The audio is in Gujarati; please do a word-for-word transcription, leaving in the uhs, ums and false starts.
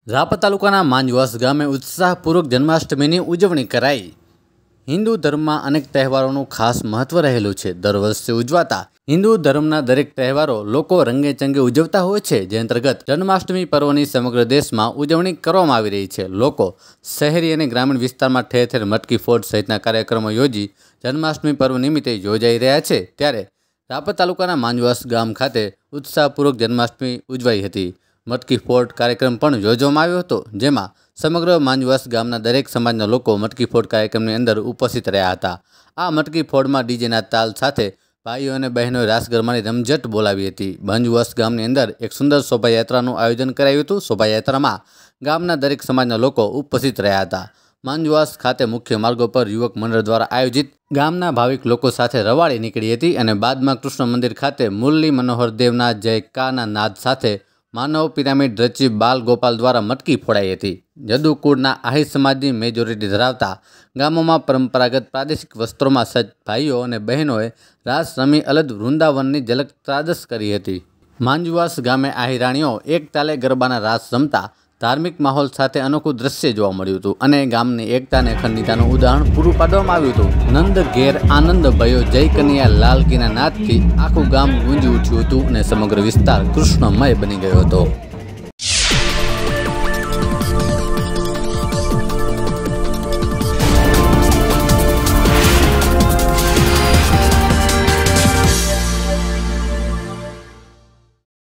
રાપર તાલુકાના માંજવાસ ગામે ઉત્સાહપૂર્વક જન્માષ્ટમીની ઉજવણી કરાઈ। હિન્દુ ધર્મમાં અનેક તહેવારોનું ખાસ મહત્વ રહેલું છે। દર વર્ષે ઉજવાતા હિન્દુ ધર્મના દરેક તહેવારો લોકો રંગેચંગે ઉજવતા હોય છે, જે અંતર્ગત જન્માષ્ટમી પર્વની સમગ્ર દેશમાં ઉજવણી કરવામાં આવી રહી છે। લોકો શહેરી અને ગ્રામીણ વિસ્તારમાં ઠેર ઠેર મટકી ફોડ સહિતના કાર્યક્રમો યોજી જન્માષ્ટમી પર્વ નિમિત્તે યોજાઈ રહ્યા છે। ત્યારે રાપર તાલુકાના માંજવાસ ગામ ખાતે ઉત્સાહપૂર્વક જન્માષ્ટમી ઉજવાઈ હતી। મટકી ફોડ કાર્યક્રમ પણ યોજવામાં આવ્યો હતો, જેમાં સમગ્ર માંજવાસ ગામના દરેક સમાજના લોકો મટકી ફોડ કાર્યક્રમની અંદર ઉપસ્થિત રહ્યા હતા। આ મટકી ફોડમાં ડીજેના તાલ સાથે ભાઈઓ અને બહેનોએ રાસ ગરબાની રમઝટ બોલાવી હતી। માંજવાસ ગામની અંદર એક સુંદર શોભાયાત્રાનું આયોજન કરાયું હતું। શોભાયાત્રામાં ગામના દરેક સમાજના લોકો ઉપસ્થિત રહ્યા હતા। માંજવાસ ખાતે મુખ્ય માર્ગો પર યુવક મંડળ દ્વારા આયોજિત ગામના ભાવિક લોકો સાથે રવાડી નીકળી હતી અને બાદમાં કૃષ્ણ મંદિર ખાતે મુરલી મનોહર દેવના જય કાના નાદ સાથે માનવ પિરામિડ રચી બાલ ગોપાલ દ્વારા મટકી ફોડાઈ હતી। જદુકુળના આહિર સમાજની મેજોરિટી ધરાવતા ગામોમાં પરંપરાગત પ્રાદેશિક વસ્ત્રોમાં સજ્જ ભાઈઓ અને બહેનોએ રાસ રમી અલગ વૃંદાવનની ઝલક ત્રાદસ કરી હતી। માંજવાસ ગામે આહિરાણીઓ એક તાલે ગરબાના રાસ રમતા ધાર્મિક માહોલ સાથે અનોખું દ્રશ્ય જોવા મળ્યું હતું અને ગામની એકતા અને અખંડિતતાનું ઉદાહરણ પૂરું પાડવામાં આવ્યું હતું। નંદ ઘેર આનંદ ભયો જય કનૈયા લાલ કીના નાદથી આખું ગામ ગુંજી ઉઠ્યું હતું અને સમગ્ર વિસ્તાર કૃષ્ણમય બની ગયો હતો।